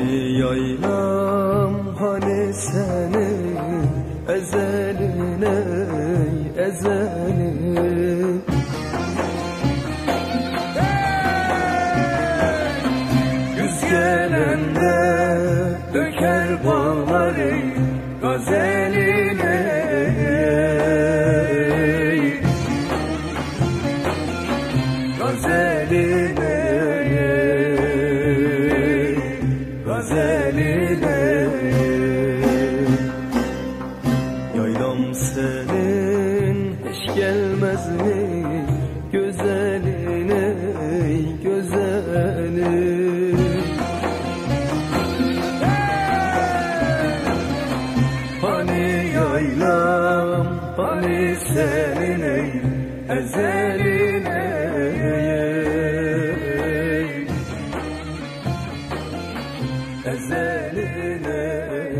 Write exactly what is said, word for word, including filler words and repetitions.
Hani yaylam hani senin ezelin ey ezelin. Güz gelende döker bağlar ey gazelin ey gazelin ey gazelin ey. Yaylam senin hiç gelmez mi güzelin ey güzelin. Hani yaylam hani senin ey ezelin ey ezelin ey.